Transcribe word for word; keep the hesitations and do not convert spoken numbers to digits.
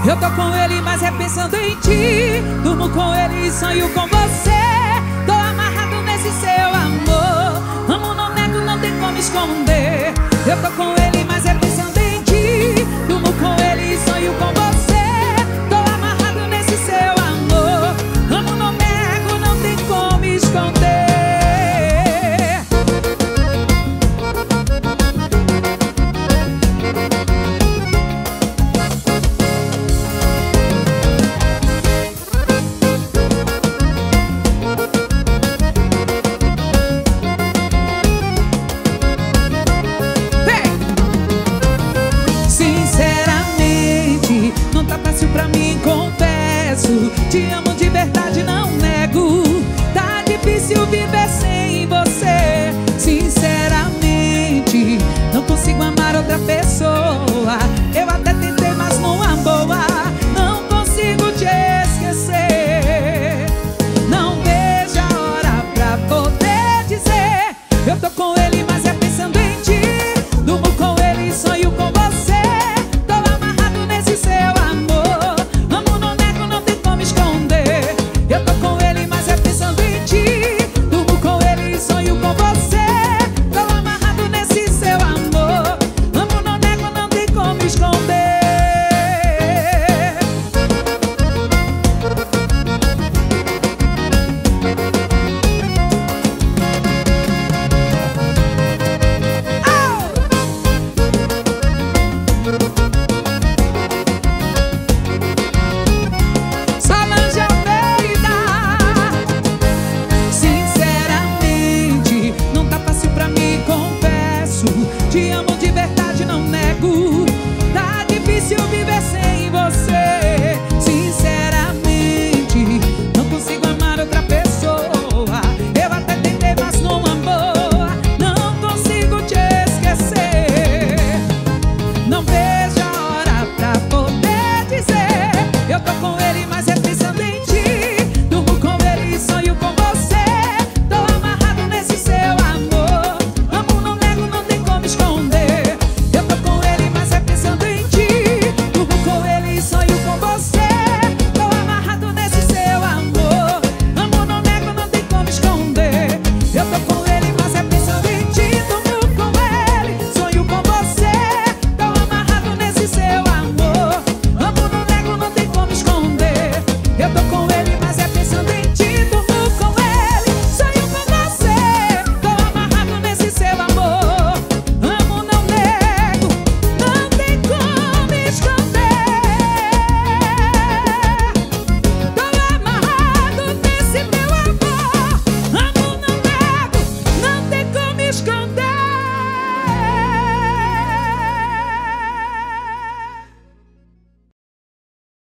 Eu tô com ele, mas é pensando em ti. Durmo com ele e sonho com você. Tô amarrado nesse seu amor. Amo, não nego, não tem como esconder. Eu tô com ele, mas é pensando em ti. Durmo com ele e sonho com você. Tô amarrado nesse seu amor. Amo, não nego, não tem como esconder. Sinceramente, não tá fácil pra mim, confesso. Te amo